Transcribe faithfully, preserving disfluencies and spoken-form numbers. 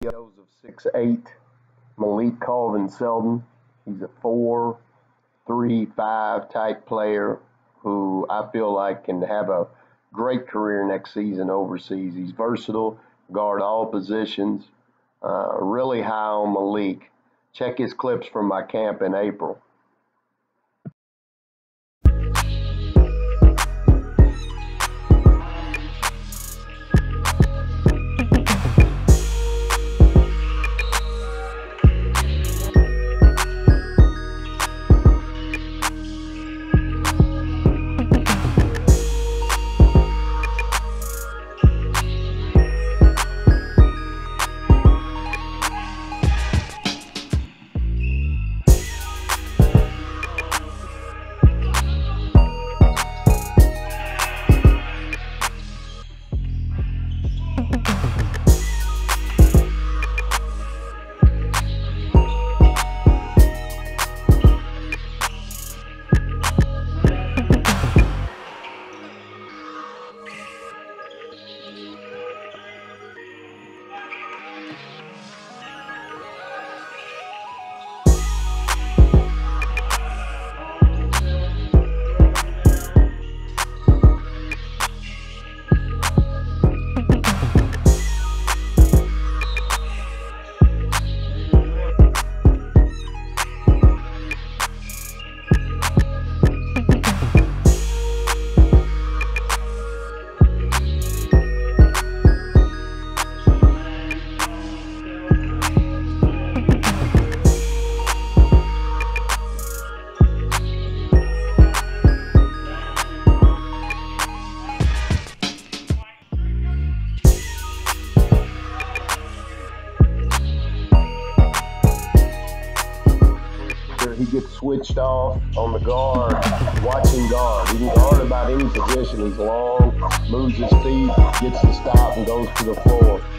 Of six eight, Malik Colvin-Seldon. He's a four, three, five type player who I feel like can have a great career next season overseas. He's versatile, guard all positions. Uh, really high on Malik. Check his clips from my camp in April. He gets switched off on the guard, watching guard. He can guard about any position. He's long, moves his feet, gets the stop, and goes to the floor.